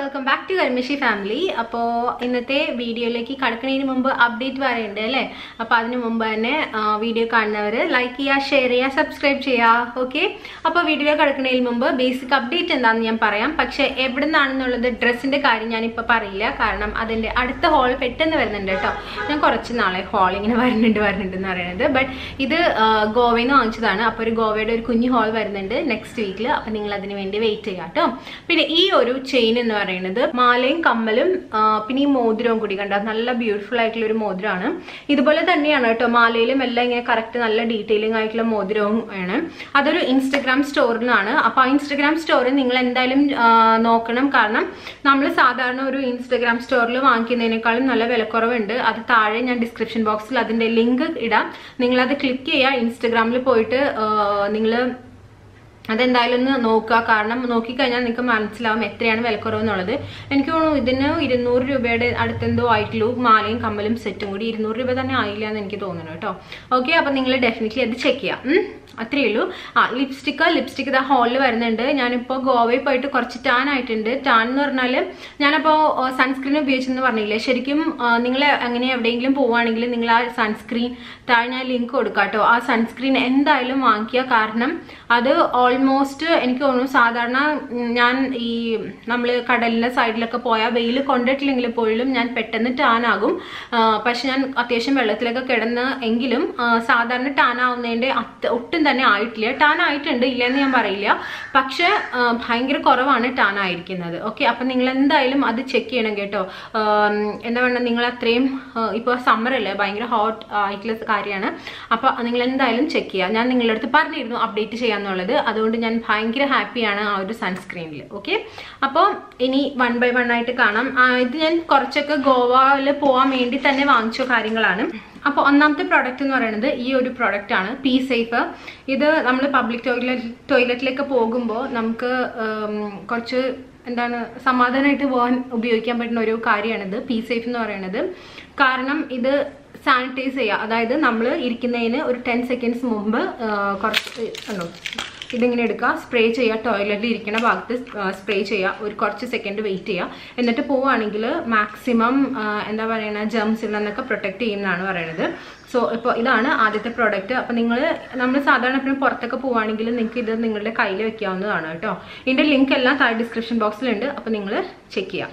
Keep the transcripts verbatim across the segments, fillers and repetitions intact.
welcome back to Karimashi family. Appo innathe video like kadakkaninu munpu update varayunde alle appo adinu munpu thane video kannavare like cheya share cheya subscribe cheya okay appo video kadakkaninu munpu basic update endanu njan parayam pakshe evidunnanennullathu dress inde karyam njan ipo parayilla karanam adinte adutha haul pettennu varununde ട്ടോ ഞാൻ കുറച്ച് നാളെ haul ഇങ്ങനെ വരുന്നുണ്ട് വരുന്നുണ്ട് എന്ന് പറയുന്നത് but ഇത് ഗോവയിൽ നിന്ന് വാങ്ങിച്ചതാണ് അപ്പോൾ ഒരു ഗോവയുടെ ഒരു കുഞ്ഞു haul വരുന്നുണ്ട് നെക്സ്റ്റ് വീക്കിൽ അപ്പോൾ നിങ്ങൾ അതിനു വേണ്ടി വെയിറ്റ് ചെയ്യാ ട്ടോ പിന്നെ ഈ ഒരു ചെയിൻ എന്ന് പറയുന്നത് മാലയും കമ്മലും പിന്നെ ഈ മോതിരവും കൂടി കണ്ട നല്ല ബ്യൂട്ടിഫുൾ ആയിട്ടുള്ള ഒരു മോതിരമാണ് ഇതുപോലെ തന്നെയാണ് ട്ടോ മാലയിലും എല്ലാം ഇങ്ങനെ കറക്റ്റ് നല്ല ഡീറ്റെയിലിംഗ് ആയിട്ടുള്ള മോതിരവും ആണ് അതൊരു ഇൻസ്റ്റാഗ്രാം സ്റ്റോറിൽ നിന്നാണ് അപ്പോൾ ആ ഇൻസ്റ്റാഗ്രാം സ്റ്റോറിൽ നിങ്ങൾ എന്തായാലും നോക്കണം കാരണം നമ്മൾ സാധാരണ ഒരു ഇൻസ്റ്റാഗ്രാം സ്റ്റോറിൽ വാങ്ങിക്കുന്നതിനേക്കാളും നല്ല വിലക്കുറവുണ്ട് അത് താഴെ ഞാൻ ഡിസ്ക്രിപ്ഷൻ ബോക്സിൽ അതിന്റെ ലിങ്ക് ഇടാം നിങ്ങൾ അത് ക്ലിക്ക് ചെയ്യുക ഇൻസ്റ്റാഗ്രാമിൽ പോയിട്ട് നിങ്ങൾ അതെന്തായാലും ഒന്ന് നോക്കുക കാരണം നോക്കിക്കഴിഞ്ഞാൽ നിങ്ങൾക്ക് മനസ്സിലാവും എത്രയാണ് വിലക്കുറവെന്നുള്ളത് എനിക്ക് തോന്നുന്നു ഇതിന് ഇരുന്നൂറ് രൂപയുടെ അടുത്തെന്തോ ആയിട്ടുള്ളൂ മാലയും കമ്മലും സെറ്റും കൂടി ഇരുന്നൂറ് രൂപ തന്നെ ആയില്ല എന്ന് എനിക്ക് തോന്നുന്നു കേട്ടോ ഓക്കെ അപ്പോൾ നിങ്ങൾ ഡെഫിനറ്റ്ലി അത് ചെക്ക് ചെയ്യാം അത്രയേ ഉള്ളൂ ആ ലിപ്സ്റ്റിക്ക് ലിപ്സ്റ്റിക്ക് ഇതാ ഹോളിൽ വരുന്നുണ്ട് ഞാനിപ്പോൾ ഗോവയിൽ പോയിട്ട് കുറച്ച് ടാൻ ആയിട്ടുണ്ട് ടാൻ എന്ന് പറഞ്ഞാൽ ഞാനപ്പോൾ സൺസ്ക്രീൻ ഉപയോഗിച്ചെന്ന് പറഞ്ഞില്ലേ ശരിക്കും നിങ്ങൾ അങ്ങനെ എവിടെയെങ്കിലും പോവുകയാണെങ്കിൽ നിങ്ങൾ ആ സൺസ്ക്രീൻ താഴെ ഞാൻ ലിങ്ക് കൊടുക്കാം കേട്ടോ ആ സൺസ്ക്രീൻ എന്തായാലും വാങ്ങിക്കുക കാരണം അത് ഓൾമോസ്റ്റ് എനിക്ക് തോന്നുന്നു സാധാരണ ഞാൻ ഈ നമ്മൾ കടലിൻ്റെ സൈഡിലൊക്കെ പോയാൽ വെയിൽ കൊണ്ടിട്ടില്ലെങ്കിൽ പോലും ഞാൻ പെട്ടെന്ന് ടാൻ ആകും പക്ഷെ ഞാൻ അത്യാവശ്യം വെള്ളത്തിലൊക്കെ കിടന്ന് എങ്കിലും സാധാരണ ടാൻ ആവുന്നതിൻ്റെ ഒട്ടും തന്നെ ആയിട്ടില്ല ടാൻ ആയിട്ടുണ്ട് ഇല്ലെന്ന് ഞാൻ പറയില്ല പക്ഷെ ഭയങ്കര കുറവാണ് ടാൻ ആയിരിക്കുന്നത് ഓക്കെ അപ്പം നിങ്ങൾ എന്തായാലും അത് ചെക്ക് ചെയ്യണം കേട്ടോ എന്താ പറയുക നിങ്ങൾ അത്രയും ഇപ്പോൾ സമ്മറല്ലേ ഭയങ്കര ഹോട്ട് ആയിട്ടുള്ള കാര്യമാണ് അപ്പോൾ നിങ്ങൾ എന്തായാലും ചെക്ക് ചെയ്യുക ഞാൻ നിങ്ങളുടെ അടുത്ത് പറഞ്ഞിരുന്നു അപ്ഡേറ്റ് ചെയ്യാന്നുള്ളത് അതുകൊണ്ട് ഞാൻ ഭയങ്കര ഹാപ്പിയാണ് ആ ഒരു സൺസ്ക്രീനിൽ ഓക്കെ അപ്പോൾ ഇനി വൺ ബൈ വൺ ആയിട്ട് കാണാം ഇത് ഞാൻ കുറച്ചൊക്കെ ഗോവയിൽ പോകാൻ വേണ്ടി തന്നെ വാങ്ങിച്ച കാര്യങ്ങളാണ് അപ്പോൾ ഒന്നാമത്തെ പ്രോഡക്റ്റ് എന്ന് പറയുന്നത് ഈ ഒരു പ്രോഡക്റ്റ് ആണ് പി സേഫ് ഇത് നമ്മൾ പബ്ലിക് ടോയ്ലറ്റ് ടോയ്ലറ്റിലേക്ക് പോകുമ്പോൾ നമുക്ക് കുറച്ച് എന്താണ് സമാധാനമായിട്ട് പോകാൻ ഉപയോഗിക്കാൻ പറ്റുന്ന ഒരു കാര്യമാണിത് പി സേഫ് എന്ന് പറയുന്നത് കാരണം ഇത് സാനിറ്റൈസ് ചെയ്യുക അതായത് നമ്മൾ ഇരിക്കുന്നതിന് ഒരു ടെൻ സെക്കൻഡ്സ് മുമ്പ് കുറച്ച് ഇതിങ്ങനെ എടുക്കുക സ്പ്രേ ചെയ്യുക ടോയ്ലറ്റിൽ ഇരിക്കുന്ന ഭാഗത്ത് സ്പ്രേ ചെയ്യുക ഒരു കുറച്ച് സെക്കൻഡ് വെയിറ്റ് ചെയ്യുക എന്നിട്ട് പോവുകയാണെങ്കിൽ മാക്സിമം എന്താ പറയുക ജെംസിൽ നിന്നൊക്കെ പ്രൊട്ടക്റ്റ് ചെയ്യുന്നതാണ് പറയുന്നത് സോ ഇപ്പോൾ ഇതാണ് ആദ്യത്തെ പ്രോഡക്റ്റ് അപ്പോൾ നിങ്ങൾ നമ്മൾ സാധാരണ എപ്പോഴും പുറത്തൊക്കെ പോവുകയാണെങ്കിൽ നിങ്ങൾക്ക് ഇത് നിങ്ങളുടെ കയ്യിൽ വെക്കാവുന്നതാണ് കേട്ടോ ഇതിൻ്റെ ലിങ്ക് എല്ലാം താഴെ ഡിസ്ക്രിപ്ഷൻ ബോക്സിലുണ്ട് അപ്പോൾ നിങ്ങൾ ചെക്ക് ചെയ്യാം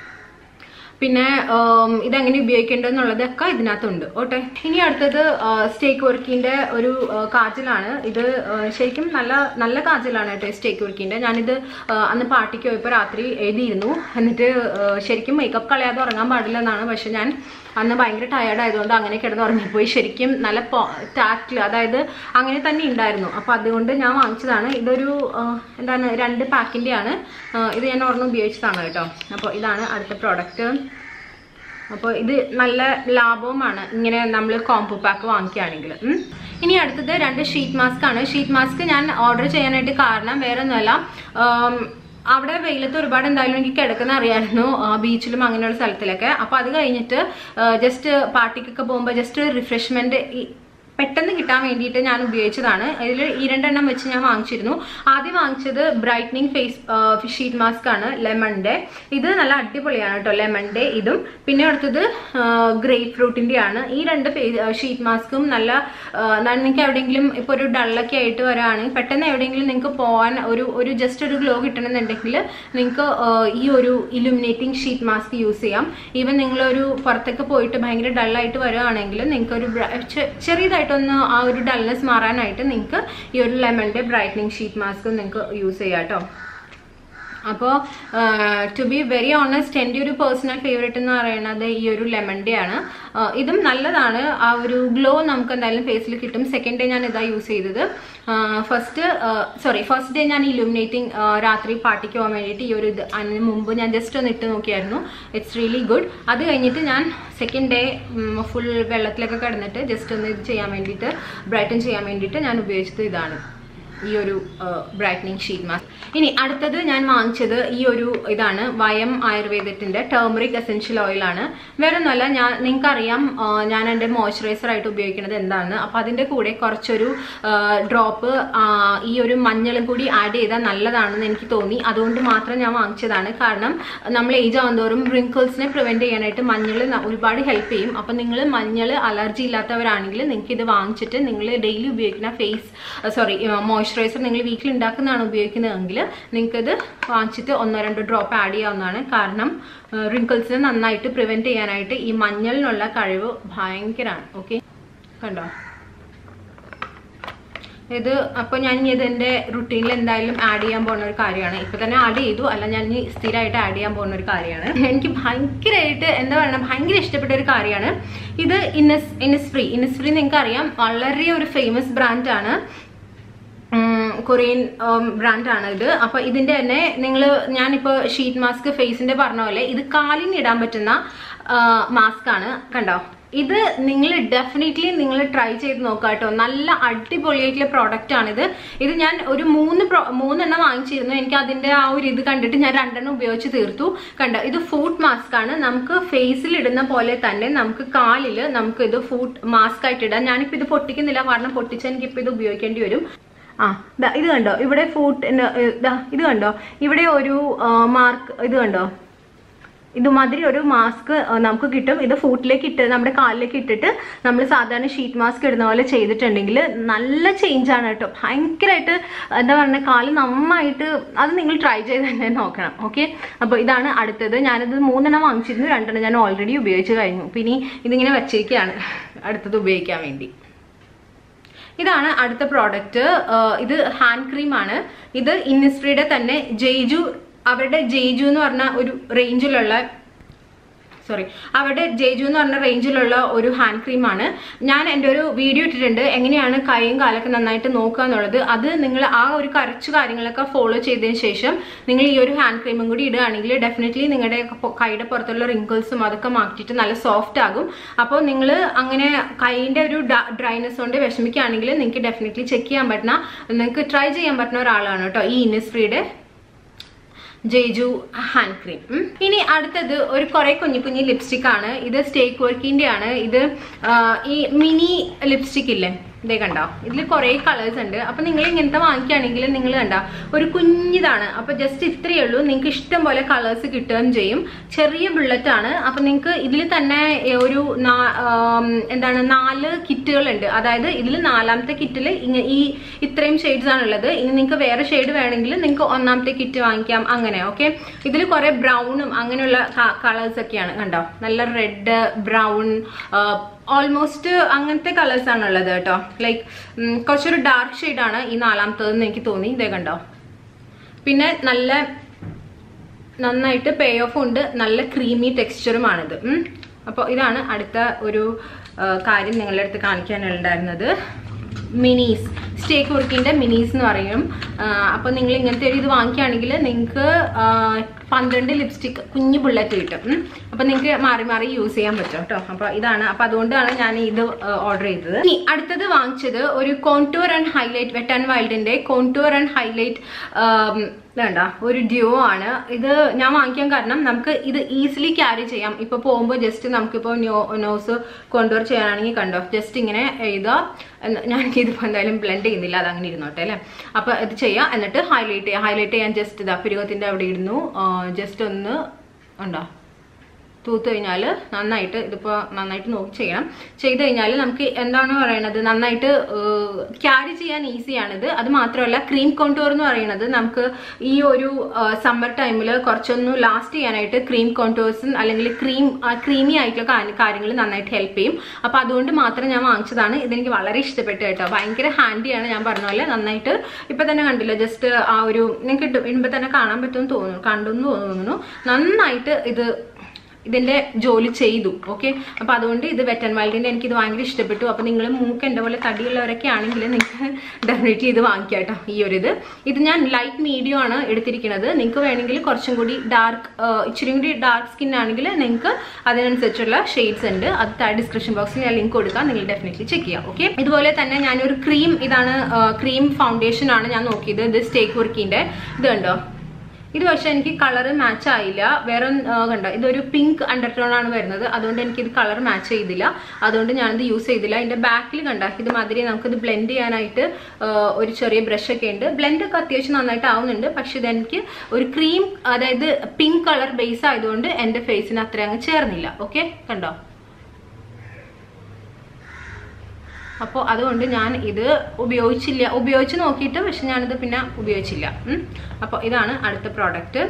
പിന്നെ ഇതെങ്ങനെ ഉപയോഗിക്കേണ്ടതെന്നുള്ളതൊക്കെ ഇതിനകത്തുണ്ട് ഓട്ടെ ഇനി അടുത്തത് സ്റ്റേക്ക് വർക്കിൻ്റെ ഒരു കാജലാണ് ഇത് ശരിക്കും നല്ല നല്ല കാജലാണ് കേട്ടോ സ്റ്റേക്ക് വർക്കിൻ്റെ ഞാനിത് അന്ന് പാർട്ടിക്ക് പോയപ്പോൾ രാത്രി എഴുതിയിരുന്നു എന്നിട്ട് ശരിക്കും മേക്കപ്പ് കളയാതെ ഉറങ്ങാൻ പാടില്ല എന്നാണ് പക്ഷെ ഞാൻ അന്ന് ഭയങ്കര ടയേർഡ് ആയതുകൊണ്ട് അങ്ങനെ കിടന്ന് ഉറങ്ങിപ്പോയി ശരിക്കും നല്ല ടാക്റ്റിൽ അതായത് അങ്ങനെ തന്നെ ഉണ്ടായിരുന്നു അപ്പോൾ അതുകൊണ്ട് ഞാൻ വാങ്ങിച്ചതാണ് ഇതൊരു എന്താണ് രണ്ട് പാക്കിൻ്റെയാണ് ഇത് ഞാൻ ഒരെണ്ണം ഉപയോഗിച്ചതാണ് കേട്ടോ അപ്പോൾ ഇതാണ് അടുത്ത പ്രോഡക്റ്റ് അപ്പോൾ ഇത് നല്ല ലാഭവുമാണ് ഇങ്ങനെ നമ്മൾ കോംബോ പാക്ക് വാങ്ങിക്കുകയാണെങ്കിൽ ഇനി അടുത്തത് രണ്ട് ഷീറ്റ് മാസ്ക് ആണ് ഷീറ്റ് മാസ്ക് ഞാൻ ഓർഡർ ചെയ്യാനായിട്ട് കാരണം വേറെ ഒന്നുമല്ല അവിടെ വെയിലത്ത് ഒരുപാട് എന്തായാലും എനിക്ക് കിടക്കുന്ന അറിയാമായിരുന്നു ബീച്ചിലും അങ്ങനെയുള്ള സ്ഥലത്തിലൊക്കെ അപ്പോൾ അത് കഴിഞ്ഞിട്ട് ജസ്റ്റ് പാർട്ടിക്കൊക്കെ പോകുമ്പോൾ ജസ്റ്റ് റിഫ്രഷ്മെൻറ്റ് പെട്ടെന്ന് കിട്ടാൻ വേണ്ടിയിട്ട് ഞാൻ ഉപയോഗിച്ചതാണ് ഇതിൽ ഈ രണ്ടെണ്ണം വെച്ച് ഞാൻ വാങ്ങിച്ചിരുന്നു ആദ്യം വാങ്ങിച്ചത് ബ്രൈറ്റനിങ് ഫേസ് ഷീറ്റ് മാസ്ക് ആണ് ലെമണിൻ്റെ ഇത് നല്ല അടിപൊളിയാണ് കേട്ടോ ലെമണിൻ്റെ ഇതും പിന്നെ അടുത്തത് ഗ്രേപ്പ് ഫ്രൂട്ടിൻ്റെ ആണ് ഈ രണ്ട് ഷീറ്റ് മാസ്കും നല്ല നിങ്ങൾക്ക് എവിടെയെങ്കിലും ഇപ്പോൾ ഒരു ഡള്ളൊക്കെ ആയിട്ട് വരാണെങ്കിൽ പെട്ടെന്ന് എവിടെയെങ്കിലും നിങ്ങൾക്ക് പോകാൻ ഒരു ഒരു ജസ്റ്റ് ഒരു ഗ്ലോ കിട്ടണമെന്നുണ്ടെങ്കിൽ നിങ്ങൾക്ക് ഈ ഒരു ഇലുമിനേറ്റിംഗ് ഷീറ്റ് മാസ്ക് യൂസ് ചെയ്യാം ഈവൻ നിങ്ങളൊരു പുറത്തൊക്കെ പോയിട്ട് ഭയങ്കര ഡള്ളായിട്ട് വരുവാണെങ്കിൽ നിങ്ങൾക്ക് ഒരു ചെറിയതായിട്ട് ഒന്ന് ആ ഒരു ഡൾനെസ് മാറാനായിട്ട് നിങ്ങൾക്ക് ഈ ഒരു ലെമണിൻ്റെ ബ്രൈറ്റനിങ് ഷീറ്റ് മാസ്ക് നിങ്ങൾക്ക് യൂസ് ചെയ്യാം കേട്ടോ അപ്പോൾ ടു ബി വെരി ഓണസ്റ്റ് എൻ്റെ ഒരു പേഴ്സണൽ ഫേവറേറ്റ് എന്ന് പറയുന്നത് ഈ ഒരു ലെമണിൻ്റെ ആണ് ഇതും നല്ലതാണ് ആ ഒരു ഗ്ലോ നമുക്ക് എന്തായാലും ഫേസിൽ കിട്ടും സെക്കൻഡ് ഡേ ഞാൻ ഇതാ യൂസ് ചെയ്തത് ഫസ്റ്റ് സോറി ഫസ്റ്റ് ഡേ ഞാൻ ഇലുമിനേറ്റിംഗ് രാത്രി പാർട്ടിക്ക് പോകാൻ വേണ്ടിയിട്ട് ഈ ഒരു ഇത് അതിന് മുമ്പ് ഞാൻ ജസ്റ്റ് ഒന്ന് ഇട്ട് നോക്കിയായിരുന്നു ഇറ്റ്സ് റിയലി ഗുഡ് അത് കഴിഞ്ഞിട്ട് ഞാൻ സെക്കൻഡ് ഡേ ഫുൾ വെള്ളത്തിലൊക്കെ കിടന്നിട്ട് ജസ്റ്റ് ഒന്ന് ഇത് ചെയ്യാൻ വേണ്ടിയിട്ട് ബ്രൈറ്റൻ ചെയ്യാൻ വേണ്ടിയിട്ട് ഞാൻ ഉപയോഗിച്ചത് ഇതാണ് ഈ ഒരു ബ്രൈറ്റനിങ് ഷീറ്റ് മാസ്ക്. ഇനി അടുത്തത് ഞാൻ വാങ്ങിച്ചത് ഈ ഒരു ഇതാണ്, വയം ആയുർവേദത്തിന്റെ ടേർമറിക് എസെൻഷ്യൽ ഓയിൽ ആണ്. വേറെ ഒന്നുമല്ല, ഞാൻ നിങ്ങൾക്കറിയാം ഞാൻ എൻ്റെ മോയ്സ്ചറൈസർ ആയിട്ട് ഉപയോഗിക്കുന്നത് എന്താണ്. അപ്പം അതിൻ്റെ കൂടെ കുറച്ചൊരു ഡ്രോപ്പ് ഈ ഒരു മഞ്ഞളും കൂടി ആഡ് ചെയ്താൽ നല്ലതാണെന്ന് എനിക്ക് തോന്നി. അതുകൊണ്ട് മാത്രം ഞാൻ വാങ്ങിച്ചതാണ്. കാരണം നമ്മൾ ഏജ് ആവുന്നതോറും റിങ്കിൾസിനെ പ്രിവെന്റ് ചെയ്യാനായിട്ട് മഞ്ഞൾ ഒരുപാട് ഹെൽപ്പ് ചെയ്യും. അപ്പം നിങ്ങൾ മഞ്ഞൾ അലർജി ഇല്ലാത്തവരാണെങ്കിൽ നിങ്ങൾക്ക് ഇത് വാങ്ങിച്ചിട്ട് നിങ്ങൾ ഡെയിലി ഉപയോഗിക്കുന്ന ഫേസ് സോറി മോയ്സ്ചറൈസർ നിങ്ങൾ വീട്ടിൽ ഉണ്ടാക്കുന്നതാണ് ഉപയോഗിക്കുന്നതെങ്കിൽ നിങ്ങൾക്കിത് വാങ്ങിച്ചിട്ട് ഒന്നോ രണ്ടോ ഡ്രോപ്പ് ആഡ് ചെയ്യാവുന്നതാണ്. കാരണം റിങ്കിൾസിനെ നന്നായിട്ട് പ്രിവെന്റ് ചെയ്യാനായിട്ട് ഈ മഞ്ഞളിനുള്ള കഴിവ് ഭയങ്കരമാണ്. ഓക്കെ, കണ്ടോ ഇത്. അപ്പോൾ ഞാൻ ഇതെൻ്റെ റുട്ടീനിൽ എന്തായാലും ആഡ് ചെയ്യാൻ പോകുന്ന ഒരു കാര്യമാണ്. ഇപ്പം തന്നെ ആഡ് ചെയ്തു, അല്ല ഞാൻ ഇനി സ്ഥിരമായിട്ട് ആഡ് ചെയ്യാൻ പോകുന്ന ഒരു കാര്യമാണ്. എനിക്ക് ഭയങ്കരമായിട്ട് എന്താ പറയുക, ഭയങ്കര ഇഷ്ടപ്പെട്ട ഒരു കാര്യമാണ് ഇത്. ഇന്നസ് ഇന്നിസ്ഫ്രീ ഇന്നിസ്ഫ്രീ നിങ്ങൾക്ക് അറിയാം, വളരെ ഒരു ഫേമസ് ബ്രാൻഡാണ്, കൊറിയൻ ബ്രാൻഡാണ് ഇത്. അപ്പോൾ ഇതിൻ്റെ തന്നെ നിങ്ങൾ ഞാനിപ്പോൾ ഷീറ്റ് മാസ്ക് ഫേസിൻ്റെ പറഞ്ഞ പോലെ ഇത് കാലിന് ഇടാൻ പറ്റുന്ന മാസ്ക് ആണ്. കണ്ടോ, ഇത് നിങ്ങൾ ഡെഫിനറ്റ്ലി നിങ്ങൾ ട്രൈ ചെയ്ത് നോക്കുക കേട്ടോ. നല്ല അടിപൊളിയായിട്ടുള്ള പ്രോഡക്റ്റ് ആണിത്. ഇത് ഞാൻ ഒരു മൂന്ന് മൂന്നെണ്ണം വാങ്ങിച്ചിരുന്നു. എനിക്ക് അതിൻ്റെ ആ ഒരു ഇത് കണ്ടിട്ട് ഞാൻ രണ്ടെണ്ണം ഉപയോഗിച്ച് തീർത്തു. കണ്ടോ, ഇത് ഫുഡ് മാസ്ക് ആണ്. നമുക്ക് ഫേസിൽ ഇടുന്ന പോലെ തന്നെ നമുക്ക് കാലിൽ നമുക്ക് ഇത് ഫുഡ് മാസ്ക് ആയിട്ട് ഇടാം. ഞാനിപ്പോൾ ഇത് പൊട്ടിക്കുന്നില്ല, കാരണം പൊട്ടിച്ചാൽ എനിക്കിപ്പോൾ ഇത് ഉപയോഗിക്കേണ്ടി വരും. ആ ഇത് കണ്ടോ, ഇവിടെ ഫുഡ് ഇത് കണ്ടോ, ഇവിടെ ഒരു മാർക്ക് ഇത് കണ്ടോ, ഇതുമാതിരി ഒരു മാസ്ക് നമുക്ക് കിട്ടും. ഇത് ഫുട്ടിലേക്ക് ഇട്ട് നമ്മുടെ കാലിലേക്ക് ഇട്ടിട്ട് നമ്മൾ സാധാരണ ഷീറ്റ് മാസ്ക് ഇടുന്ന പോലെ ചെയ്തിട്ടുണ്ടെങ്കിൽ നല്ല ചേഞ്ചാണ് കേട്ടോ. ഭയങ്കരമായിട്ട് എന്താ പറയുക, കാല് നന്നായിട്ട് അത് നിങ്ങൾ ട്രൈ ചെയ്ത് തന്നെ നോക്കണം. ഓക്കെ, അപ്പോൾ ഇതാണ് അടുത്തത്. ഞാനിത് മൂന്നെണ്ണം വാങ്ങിച്ചിരുന്നു, രണ്ടെണ്ണം ഞാൻ ഓൾറെഡി ഉപയോഗിച്ച് കഴിഞ്ഞു. പിന്നെ ഇതിങ്ങനെ വെച്ചേക്കാണ് അടുത്തത് ഉപയോഗിക്കാൻ വേണ്ടി. ഇതാണ് അടുത്ത പ്രോഡക്റ്റ്. ഇത് ഹാൻഡ് ക്രീം ആണ്. ഇത് ഇന്നിസ്ഫ്രീയുടെ തന്നെ ജെജു, അവരുടെ ജെജു എന്ന് പറഞ്ഞ ഒരു റേഞ്ചിലുള്ള സോറി അവരുടെ ജെജു എന്ന് പറഞ്ഞ റേഞ്ചിലുള്ള ഒരു ഹാൻഡ് ക്രീമാണ്. ഞാൻ എൻ്റെ ഒരു വീഡിയോ ഇട്ടിട്ടുണ്ട് എങ്ങനെയാണ് കൈയും കാലൊക്കെ നന്നായിട്ട് നോക്കുക എന്നുള്ളത്. അത് നിങ്ങൾ ആ ഒരു കറച്ചു കാര്യങ്ങളൊക്കെ ഫോളോ ചെയ്തതിന് ശേഷം നിങ്ങൾ ഈ ഒരു ഹാൻഡ് ക്രീമും കൂടി ഇടുകയാണെങ്കിൽ ഡെഫിനറ്റ്ലി നിങ്ങളുടെ കൈയുടെ പുറത്തുള്ള റിങ്കിൾസും അതൊക്കെ മാറ്റിയിട്ട് നല്ല സോഫ്റ്റ് ആകും. അപ്പോൾ നിങ്ങൾ അങ്ങനെ കൈയിൻ്റെ ഒരു ഡ്രൈനെസ് കൊണ്ട് വിഷമിക്കുകയാണെങ്കിൽ നിങ്ങൾക്ക് ഡെഫിനറ്റ്ലി ചെക്ക് ചെയ്യാൻ പറ്റുന്ന, നിങ്ങൾക്ക് ട്രൈ ചെയ്യാൻ പറ്റുന്ന ഒരാളാണ് കേട്ടോ ഈ ഇന്നിസ്ഫ്രീയുടെ ജെജു ഹാൻഡ് ക്രീം. ഇനി അടുത്തത് ഒരു കുറെ കുഞ്ഞു കുഞ്ഞു ലിപ്സ്റ്റിക് ആണ്. ഇത് സ്റ്റേ ക്വർക്കിന്റെ ആണ്. ഇത് ഈ മിനി ലിപ്സ്റ്റിക് ഇല്ലേ, ഇതേ കണ്ടോ, ഇതിൽ കുറേ കളേഴ്സ് ഉണ്ട്. അപ്പം നിങ്ങൾ ഇങ്ങനത്തെ വാങ്ങിക്കുകയാണെങ്കിൽ നിങ്ങൾ കണ്ടോ ഒരു കുഞ്ഞിതാണ്. അപ്പം ജസ്റ്റ് ഇത്രയേ ഉള്ളൂ, നിങ്ങൾക്ക് ഇഷ്ടം പോലെ കളേഴ്സ് കിട്ടുകയും ചെയ്യും. ചെറിയ ബുള്ളറ്റ് ആണ്. അപ്പം നിങ്ങൾക്ക് ഇതിൽ തന്നെ ഒരു എന്താണ് നാല് കിറ്റുകളുണ്ട്. അതായത് ഇതിൽ നാലാമത്തെ കിറ്റിൽ ഈ ഇത്രയും ഷെയ്ഡ്സ് ആണുള്ളത്. ഇനി നിങ്ങൾക്ക് വേറെ ഷെയ്ഡ് വേണമെങ്കിൽ നിങ്ങൾക്ക് ഒന്നാമത്തെ കിറ്റ് വാങ്ങിക്കാം. അങ്ങനെ ഓക്കെ. ഇതിൽ കുറേ ബ്രൗണും അങ്ങനെയുള്ള കളേഴ്സ് ഒക്കെയാണ്. കണ്ടോ, നല്ല റെഡ്, ബ്രൗൺ, ഓൾമോസ്റ്റ് അങ്ങനത്തെ കളേഴ്സ് ആണുള്ളത് കേട്ടോ. ലൈക്ക് കുറച്ചൊരു ഡാർക്ക് ഷെയ്ഡാണ് ഈ നാലാമത്തതെന്ന് എനിക്ക് തോന്നി. ഇതേ കണ്ടോ. പിന്നെ നല്ല നന്നായിട്ട് പേ ഓഫ് ഉണ്ട്, നല്ല ക്രീമി ടെക്സ്ചറുമാണിത്. അപ്പോൾ ഇതാണ് അടുത്ത ഒരു കാര്യം നിങ്ങളുടെ അടുത്ത് കാണിക്കാനുണ്ടായിരുന്നത്. മിനീസ്, സ്റ്റേ ക്വർക്കിന്റെ മിനീസ് എന്ന് പറയും. അപ്പോൾ നിങ്ങൾ ഇങ്ങനത്തെ ഒരു ഇത് വാങ്ങിക്കുകയാണെങ്കിൽ നിങ്ങൾക്ക് പന്ത്രണ്ട് ലിപ്സ്റ്റിക് കുഞ്ഞു ബുള്ളറ്റ് കിട്ടും. അപ്പം നിങ്ങൾക്ക് മാറി മാറി യൂസ് ചെയ്യാൻ പറ്റും കേട്ടോ. അപ്പോൾ ഇതാണ്, അപ്പം അതുകൊണ്ടാണ് ഞാൻ ഇത് ഓർഡർ ചെയ്തത്. ഇനി അടുത്തത് വാങ്ങിച്ചത് ഒരു contour and highlight, wet and വൈൽഡിന്റെ കോൺടൂർ ആൻഡ് ഹൈലൈറ്റ് വേണ്ട ഒരു ഡ്യൂോ ആണ്. ഇത് ഞാൻ വാങ്ങിക്കാൻ കാരണം നമുക്ക് ഇത് ഈസിലി ക്യാരി ചെയ്യാം. ഇപ്പൊ പോകുമ്പോൾ ജസ്റ്റ് നമുക്കിപ്പോൾ നോസ് കോണ്ടൂർ ചെയ്യാനാണെങ്കിൽ കണ്ടോ, ജസ്റ്റ് ഇങ്ങനെ എഴുതുക. ഞാൻ ഇതിപ്പോൾ എന്തായാലും ബ്ലെൻഡ് ചെയ്യുന്നില്ല, അത് അങ്ങനെ ഇരുന്നോട്ടെ അല്ലേ. അപ്പോൾ ഇത് ചെയ്യാം. എന്നിട്ട് ഹൈലൈറ്റ് ചെയ്യാം. ഹൈലൈറ്റ് ചെയ്യാൻ ജസ്റ്റ് ഇതാ പുരുകത്തിൻ്റെ അവിടെ ഇടുന്നു, ജസ്റ്റ് ഒന്ന് ഉണ്ടോ തൂത്ത് കഴിഞ്ഞാൽ നന്നായിട്ട്, ഇതിപ്പോൾ നന്നായിട്ട് നോക്കി ചെയ്യണം. ചെയ്ത് കഴിഞ്ഞാൽ നമുക്ക് എന്താണ് പറയണത്, നന്നായിട്ട് ക്യാരി ചെയ്യാൻ ഈസിയാണിത്. അത് മാത്രമല്ല ക്രീം കോണ്ടൂർ എന്ന് പറയുന്നത് നമുക്ക് ഈ ഒരു സമ്മർ ടൈമിൽ കുറച്ചൊന്ന് ലാസ്റ്റ് ചെയ്യാനായിട്ട് ക്രീം കോണ്ടൂർസും അല്ലെങ്കിൽ ക്രീം ക്രീമി ആയിട്ടുള്ള കാര്യങ്ങൾ നന്നായിട്ട് ഹെൽപ്പ് ചെയ്യും. അപ്പോൾ അതുകൊണ്ട് മാത്രം ഞാൻ വാങ്ങിച്ചതാണ്. ഇതെനിക്ക് വളരെ ഇഷ്ടപ്പെട്ടു കേട്ടോ. ഭയങ്കര ഹാൻഡിയാണ്. ഞാൻ പറഞ്ഞ പോലെ നന്നായിട്ട് ഇപ്പം തന്നെ കണ്ടില്ല, ജസ്റ്റ് ആ ഒരു നിങ്ങൾക്ക് ഇടുമ്പോൾ തന്നെ കാണാൻ പറ്റുമെന്ന് തോന്നുന്നു, കണ്ടെന്ന് തോന്നുന്നു. നന്നായിട്ട് ഇത് ഇതിന്റെ ജോലി ചെയ്തു. ഓക്കെ, അപ്പോൾ അതുകൊണ്ട് ഇത് വെറ്റ് ആൻഡ് വൈൽഡിന്റെ എനിക്ക് ഇത് ഭയങ്കര ഇഷ്ടപ്പെട്ടു. അപ്പോൾ നിങ്ങൾ മൂക്ക് എൻ്റെ പോലെ തടിയുള്ളവരൊക്കെ ആണെങ്കിൽ നിങ്ങൾക്ക് ഡെഫിനറ്റ്ലി ഇത് വാങ്ങിക്കാം കേട്ടോ. ഈ ഒരു ഇത് ഇത് ഞാൻ ലൈറ്റ് മീഡിയം ആണ് എടുത്തിരിക്കുന്നത്. നിങ്ങൾക്ക് വേണമെങ്കിൽ കുറച്ചും കൂടി ഡാർക്ക് ഇച്ചിരി കൂടി ഡാർക്ക് സ്കിൻ ആണെങ്കിൽ നിങ്ങൾക്ക് അതിനനുസരിച്ചുള്ള ഷെയ്ഡ്സ് ഉണ്ട്. അത് താഴെ ഡിസ്ക്രിപ്ഷൻ ബോക്സിൽ ഞാൻ ലിങ്ക് കൊടുക്കാം, നിങ്ങൾ ഡെഫിനറ്റ്ലി ചെക്ക് ചെയ്യാം. ഓക്കെ, ഇതുപോലെ തന്നെ ഞാനൊരു ക്രീം, ഇതാണ് ക്രീം ഫൗണ്ടേഷൻ ആണ് ഞാൻ നോക്കിയത്. ഇത് സ്റ്റേ ക്വിർക്കിന്റെ ഇത് കണ്ടോ. ഇത് പക്ഷെ എനിക്ക് കളർ മാച്ച് ആയില്ല. വേറെ കണ്ടോ, ഇതൊരു പിങ്ക് അണ്ടർടോൺ ആണ് വരുന്നത്. അതുകൊണ്ട് എനിക്കിത് കളർ മാച്ച് ചെയ്തില്ല. അതുകൊണ്ട് ഞാനിത് യൂസ് ചെയ്തില്ല. ഇതിന്റെ ബാക്കിൽ കണ്ട ഇത് മാതിരി നമുക്കിത് ബ്ലെൻഡ് ചെയ്യാനായിട്ട് ഒരു ചെറിയ ബ്രഷ് ഒക്കെ ഉണ്ട്. ബ്ലെൻഡ് ഒക്കെ അത്യാവശ്യം നന്നായിട്ട് ആവുന്നുണ്ട്. പക്ഷെ ഇതെനിക്ക് ഒരു ക്രീം, അതായത് പിങ്ക് കളർ ബേസ് ആയതുകൊണ്ട് എൻ്റെ ഫേസിന് അത്ര അങ്ങ് ചേർന്നില്ല. ഓക്കെ, കണ്ടോ. അപ്പോൾ അതുകൊണ്ട് ഞാൻ ഇത് ഉപയോഗിച്ചില്ല. ഉപയോഗിച്ച് നോക്കിയിട്ട് പക്ഷെ ഞാനിത് പിന്നെ ഉപയോഗിച്ചില്ല. അപ്പോൾ ഇതാണ് അടുത്ത പ്രോഡക്റ്റ്.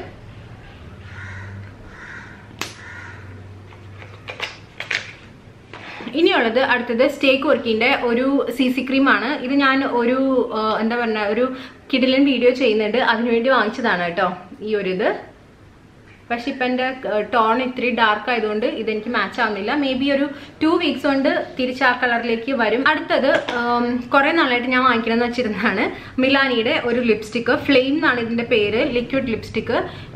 ഇനിയുള്ളത് അടുത്തത് സ്റ്റേ ക്വിർക്കിന്റെ ഒരു സി സി ക്രീമാണ്. ഇത് ഞാൻ ഒരു എന്താ പറയുക ഒരു കിഡിലൻ വീഡിയോ ചെയ്യുന്നുണ്ട്, അതിനുവേണ്ടി വാങ്ങിച്ചതാണ് കേട്ടോ ഈ ഒരു ഇത്. പക്ഷെ ഇപ്പം എൻ്റെ ടോൺ ഇത്തിരി ഡാർക്ക് ആയതുകൊണ്ട് ഇതെനിക്ക് മാച്ച് ആവുന്നില്ല. മേ ബി ഒരു ടു വീക്സ് കൊണ്ട് തിരിച്ച് ആ കളറിലേക്ക് വരും. അടുത്തത് കുറേ നാളായിട്ട് ഞാൻ വാങ്ങിക്കണമെന്ന് വെച്ചിരുന്നതാണ് മിലാനിയുടെ ഒരു ലിപ്സ്റ്റിക്ക്. ഫ്ലെയിം എന്നാണ് ഇതിൻ്റെ പേര്, liquid lipstick.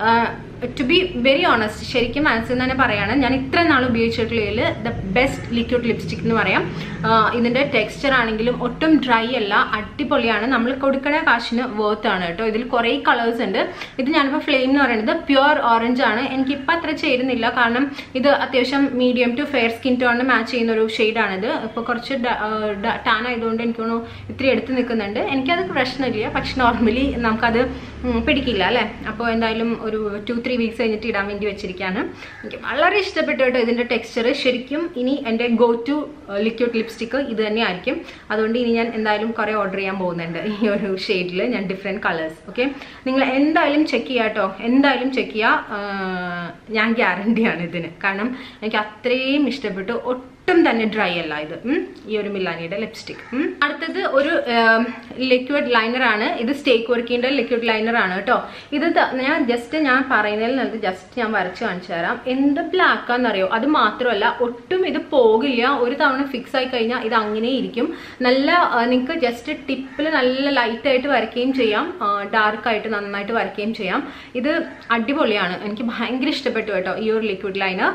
To be very honest, ശരിക്കും മനസ്സിൽ തന്നെ പറയാണ്, ഞാൻ ഇത്ര നാൾ ഉപയോഗിച്ചിട്ടുള്ളതിൽ ദ ബെസ്റ്റ് ലിക്വിഡ് ലിപ്സ്റ്റിക് എന്ന് പറയാം. ഇതിൻ്റെ ടെക്സ്ചർ ആണെങ്കിലും ഒട്ടും ഡ്രൈ അല്ല, അടിപൊളിയാണ്. നമ്മൾ കൊടുക്കണ കാശിന് വർത്ത് ആണ് കേട്ടോ. ഇതിൽ കുറേ കളേഴ്സ് ഉണ്ട്. ഇത് ഞാനിപ്പോൾ ഫ്ലെയിം എന്ന് പറയുന്നത് പ്യുവർ ഓറഞ്ച് ആണ്. എനിക്കിപ്പോൾ അത്ര ചേരുന്നില്ല, കാരണം ഇത് അത്യാവശ്യം മീഡിയം ടു ഫെയർ സ്കിൻ ടോണിന് മാച്ച് ചെയ്യുന്ന ഒരു ഷെയ്ഡാണിത്. ഇപ്പോൾ കുറച്ച് ടാൻ ആയതുകൊണ്ട് എനിക്ക് തോന്നുന്നു ഇത്തിരി എടുത്ത് നിൽക്കുന്നുണ്ട്. എനിക്കത് പ്രശ്നമില്ല, പക്ഷെ നോർമലി നമുക്കത് പിടിക്കില്ല അല്ലേ. അപ്പോൾ എന്തായാലും ഒരു ടു ത്രീ വീക്സ് കഴിഞ്ഞിട്ട് ഇടാൻ വേണ്ടി വെച്ചിരിക്കുകയാണ്. എനിക്ക് വളരെ ഇഷ്ടപ്പെട്ടു കേട്ടോ ഇതിൻ്റെ ടെക്സ്ചർ. ശരിക്കും ഇനി എൻ്റെ ഗോ ടു ലിക്വിഡ് ലിപ്സ്റ്റിക്ക് ഇത് തന്നെ ആയിരിക്കും. അതുകൊണ്ട് ഇനി ഞാൻ എന്തായാലും കുറേ ഓർഡർ ചെയ്യാൻ പോകുന്നുണ്ട് ഈ ഒരു ഷെയ്ഡിൽ, ഞാൻ ഡിഫറെൻറ്റ് കളേഴ്സ്. ഓക്കെ, നിങ്ങൾ എന്തായാലും ചെക്ക് ചെയ്യുക കേട്ടോ, എന്തായാലും ചെക്ക് ചെയ്യുക. ഞാൻ ഗ്യാരണ്ടിയാണ് ഇതിന്, കാരണം എനിക്ക് അത്രയും ഇഷ്ടപ്പെട്ടു. ഒട്ടും തന്നെ ഡ്രൈ അല്ല ഇത്, ഈ ഒരു മിലാനിയുടെ ലിപ്സ്റ്റിക്. അടുത്തത് ഒരു ലിക്വിഡ് ലൈനർ ആണ്. ഇത് സ്റ്റേ ക്വിർക്കിന്റെ ലിക്വിഡ് ലൈനർ ആണ് കേട്ടോ. ഇത് ഞാൻ ജസ്റ്റ് ഞാൻ പറയുന്നതിൽ നിന്ന് ജസ്റ്റ് ഞാൻ വരച്ച് കാണിച്ചു തരാം. എന്ത് ബ്ലാക്ക് ആണെന്നറിയോ. അത് മാത്രമല്ല ഒട്ടും ഇത് പോകില്ല. ഒരു തവണ ഫിക്സ് ആയി കഴിഞ്ഞാൽ ഇത് അങ്ങനെ ഇരിക്കും. നല്ല നിങ്ങൾക്ക് ജസ്റ്റ് ടിപ്പിൽ നല്ല ലൈറ്റ് ആയിട്ട് വരയ്ക്കുകയും ചെയ്യാം, ഡാർക്ക് ആയിട്ട് നന്നായിട്ട് വരയ്ക്കുകയും ചെയ്യാം. ഇത് അടിപൊളിയാണ്, എനിക്ക് ഭയങ്കര ഇഷ്ടപ്പെട്ടു കേട്ടോ ഈ ഒരു liquid liner.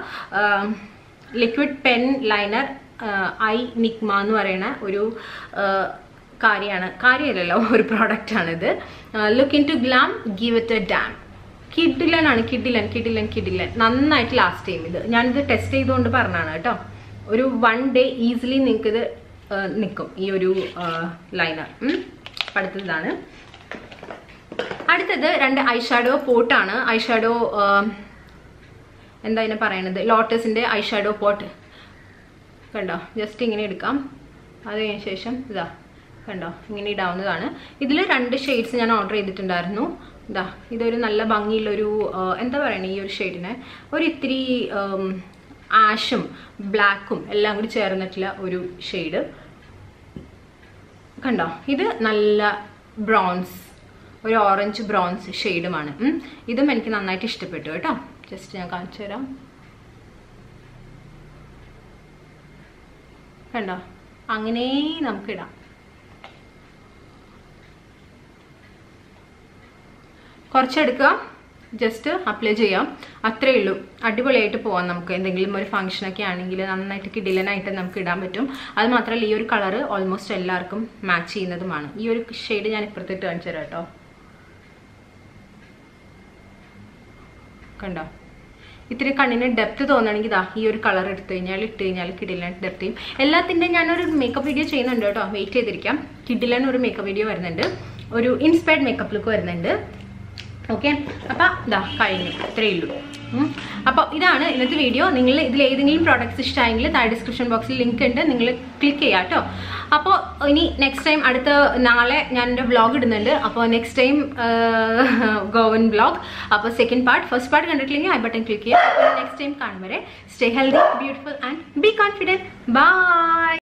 Liquid pen liner eye നിക്മ എന്ന് പറയുന്ന ഒരു കാര്യമാണ്, കാര്യമല്ലല്ലോ ഒരു പ്രോഡക്റ്റാണിത്. Look in to glam, give it a damn. കിഡിലനാണ്, കിഡിലൻ കിഡിലൻ കിഡിലൻ നന്നായിട്ട് ലാസ്റ്റ് ചെയ്യും. ഇത് ഞാനിത് ടെസ്റ്റ് ചെയ്തുകൊണ്ട് പറഞ്ഞതാണ് കേട്ടോ. ഒരു വൺ ഡേ ഈസിലി നിങ്ങൾക്കിത് നിൽക്കും ഈ ഒരു ലൈനർ. അടുത്തതാണ് അടുത്തത് രണ്ട് ഐഷാഡോ പോട്ടാണ്. ഐഷാഡോ എന്താ ഇതിനെ പറയണത്, ലോട്ടസിൻ്റെ ഐഷാഡോ പോട്ട് കണ്ടോ. ജസ്റ്റ് ഇങ്ങനെ എടുക്കാം, അത് കഴിഞ്ഞ ശേഷം ഇതാ കണ്ടോ ഇങ്ങനെ ഇടാവുന്നതാണ്. ഇതിൽ രണ്ട് ഷെയ്ഡ്സ് ഞാൻ ഓർഡർ ചെയ്തിട്ടുണ്ടായിരുന്നു. ഇതാ ഇതൊരു നല്ല ഭംഗിയുള്ളൊരു എന്താ പറയണേ, ഈ ഒരു ഷെയ്ഡിനെ ഒരു ഇത്തിരി ആഷും ബ്ലാക്കും എല്ലാം കൂടി ചേർന്നിട്ടുള്ള ഒരു ഷെയ്ഡ് കണ്ടോ. ഇത് നല്ല ബ്രോൺസ്, ഒരു ഓറഞ്ച് ബ്രോൺസ് ഷെയ്ഡുമാണ്. ഇതും എനിക്ക് നന്നായിട്ട് ഇഷ്ടപ്പെട്ടു കേട്ടോ. ജസ്റ്റ് ഞാൻ കാണിച്ചു തരാം, കണ്ടോ അങ്ങനെ നമുക്കിടാം. കുറച്ചെടുക്കുക, ജസ്റ്റ് അപ്ലൈ ചെയ്യാം, അത്രയേ ഉള്ളൂ. അടിപൊളിയായിട്ട് പോവാം നമുക്ക്. എന്തെങ്കിലും ഒരു ഫംഗ്ഷനൊക്കെ ആണെങ്കിൽ നന്നായിട്ട് കിഡിലനായിട്ട് നമുക്ക് ഇടാൻ പറ്റും. അത് മാത്രമല്ല ഈ ഒരു കളറ് ഓൾമോസ്റ്റ് എല്ലാവർക്കും മാച്ച് ചെയ്യുന്നതുമാണ്. ഈ ഒരു ഷെയ്ഡ് ഞാൻ ഇപ്പുറത്തിട്ട് കാണിച്ചു തരാം കേട്ടോ. കണ്ടോ ഇത്തിരി കണ്ണിന് ഡെപ്ത് തോന്നുകയാണെങ്കിൽ ഇതാ ഈ ഒരു കളർ എടുത്തു കഴിഞ്ഞാൽ ഇട്ട് കഴിഞ്ഞാൽ കിഡിലൻ ഡെപ്ത് ചെയ്യും. എല്ലാത്തിൻ്റെയും ഞാനൊരു മേക്കപ്പ് വീഡിയോ ചെയ്യുന്നുണ്ട് കേട്ടോ, വെയിറ്റ് ചെയ്തിരിക്കാം. കിഡിലൻ ഒരു മേക്കപ്പ് വീഡിയോ വരുന്നുണ്ട്, ഒരു ഇൻസ്പയർഡ് മേക്കപ്പ് ലുക്ക് വരുന്നുണ്ട്. ഓക്കെ, അപ്പം ഇതാ കഴിഞ്ഞു, ഇത്രയേ ഉള്ളൂ. അപ്പോൾ ഇതാണ് ഇന്നത്തെ വീഡിയോ. നിങ്ങൾ ഇതിൽ ഏതെങ്കിലും പ്രോഡക്റ്റ്സ് ഇഷ്ടമായെങ്കിൽ താഴെ ഡിസ്ക്രിപ്ഷൻ ബോക്സിൽ ലിങ്ക് ഉണ്ട്, നിങ്ങൾ ക്ലിക്ക് ചെയ്യാം കേട്ടോ. അപ്പോൾ ഇനി നെക്സ്റ്റ് ടൈം അടുത്ത നാളെ ഞാൻ എൻ്റെ വ്ളോഗ് ഇടുന്നുണ്ട്. അപ്പോൾ നെക്സ്റ്റ് ടൈം ഗോവൻ വ്ളോഗ്. അപ്പോൾ സെക്കൻഡ് പാർട്ട്, ഫസ്റ്റ് പാർട്ട് കണ്ടിട്ടില്ലെങ്കിൽ ഐ ബട്ടൺ ക്ലിക്ക് ചെയ്യാം. അപ്പോൾ നെക്സ്റ്റ് ടൈം കാണും വരെ stay healthy, beautiful and be confident. By.